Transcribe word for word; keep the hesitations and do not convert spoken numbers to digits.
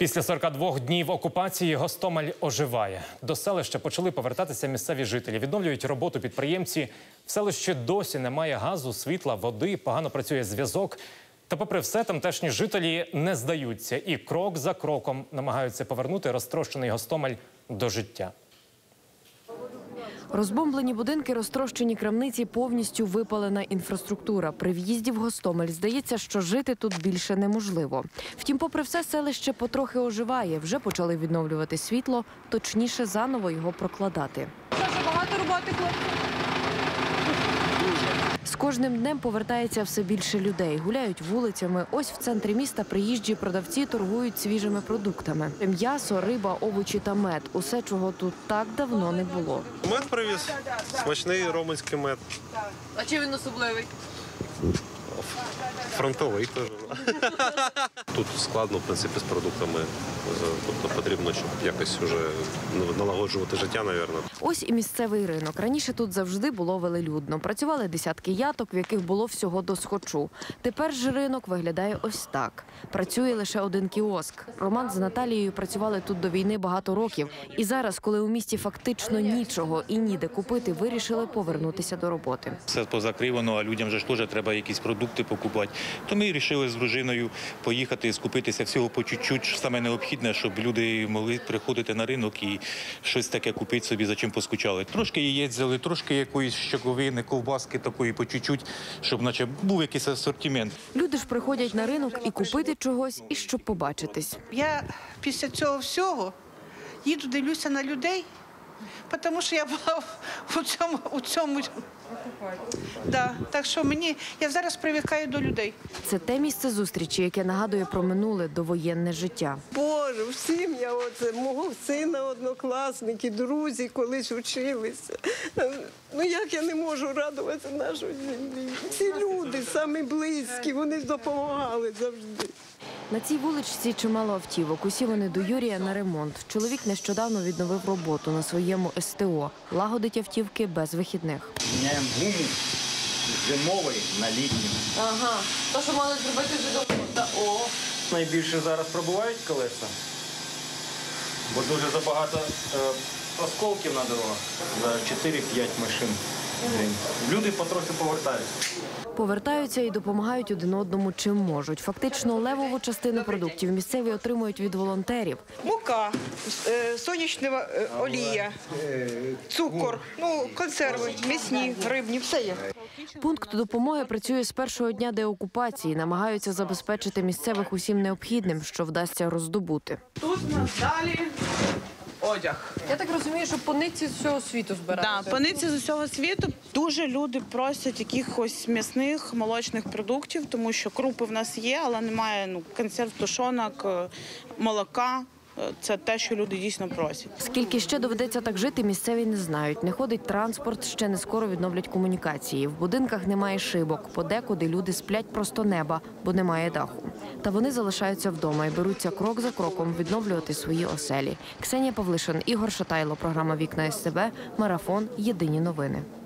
Після сорока двох днів окупації Гостомель оживає. До селища почали повертатися місцеві жителі. Відновлюють роботу підприємці. В селищі досі немає газу, світла, води, погано працює зв'язок. Та попри все, тамтешні жителі не здаються і крок за кроком намагаються повернути розтрощений Гостомель до життя. Розбомблені будинки, розтрощені крамниці, повністю випалена інфраструктура. При в'їзді в Гостомель здається, що жити тут більше неможливо. Втім, попри все, селище потрохи оживає. Вже почали відновлювати світло, точніше заново його прокладати. Дуже багато роботи, хлопці. З кожним днем повертається все більше людей. Гуляють вулицями. Ось в центрі міста приїжджі продавці торгують свіжими продуктами. М'ясо, риба, овочі та мед. Усе, чого тут так давно не було. Мед привіз. Смачний романський мед. А чи він особливий? Фронтовий теж. Тут складно, в принципі, з продуктами. Тобто потрібно, щоб якось вже налагоджувати життя, мабуть. Ось і місцевий ринок. Раніше тут завжди було велелюдно. Працювали десятки яток, в яких було всього досхочу. Тепер ж ринок виглядає ось так. Працює лише один кіоск. Роман з Наталією працювали тут до війни багато років. І зараз, коли у місті фактично нічого і ніде купити, вирішили повернутися до роботи. Все позакривано, а людям же ж теж треба якісь продукти покупати. То ми вирішили з дружиною поїхати і скупитися всього по чуть-чуть, саме необхідне, щоб люди могли приходити на ринок і щось таке купити собі, за чим поскучали. Трошки яєць взяли, трошки якоїсь щоковини, ковбаски такої по чуть-чуть, щоб наче був якийсь асортимент. Люди ж приходять на ринок і купити чогось, і щоб побачитись. Я після цього всього їду, дивлюся на людей, тому що я була у цьому, у цьому. Да. Так що мені, я зараз привикаю до людей. Це те місце зустрічі, яке нагадує про минуле довоєнне життя. Боже, всім я оце, мого сина, однокласники, друзі колись вчилися. Ну як я не можу радуватися нашій землі? Ці люди, самі близькі, вони допомагали завжди. На цій вуличці чимало автівок. Усі вони до Юрія на ремонт. Чоловік нещодавно відновив роботу на своєму ес те о. Лагодить автівки без вихідних. Міняємо гуму зимовий на літній. Ага. То, що мали зробити вже до... О. Найбільше зараз пробувають колеса, бо дуже забагато е, осколків на дорогах. Зараз чотири-п'ять машин. Люди потрохи повертаються. Повертаються і допомагають один одному чим можуть. Фактично левову частину продуктів місцеві отримують від волонтерів. Мука, сонячна олія, цукор, ну, консерви, м'ясні, рибні, все є. Пункт допомоги працює з першого дня деокупації. Намагаються забезпечити місцевих усім необхідним, що вдасться роздобути. Тут у нас далі одяг. Я так розумію, що пониці з всього світу збираються. Так, пониці з усього світу. Дуже люди просять якихось м'ясних, молочних продуктів, тому що крупи в нас є, але немає ну, консерв, тушонок, молока. Це те, що люди дійсно просять. Скільки ще доведеться так жити, місцеві не знають. Не ходить транспорт, ще не скоро відновлять комунікації. В будинках немає шибок. Подекуди люди сплять просто неба, бо немає даху. Та вони залишаються вдома і беруться крок за кроком відновлювати свої оселі. Ксенія Павлишин, Ігор Шатайло, програма «Вікна ес те бе», Марафон, Єдині новини.